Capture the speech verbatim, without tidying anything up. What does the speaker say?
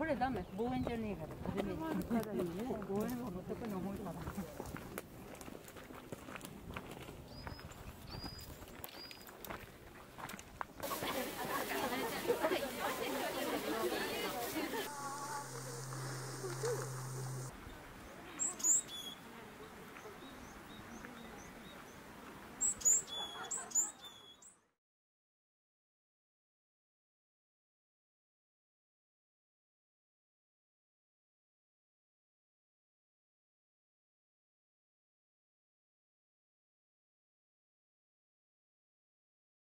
これダメ、望遠じゃねえから、ダメ。望遠は持ってくの重いから。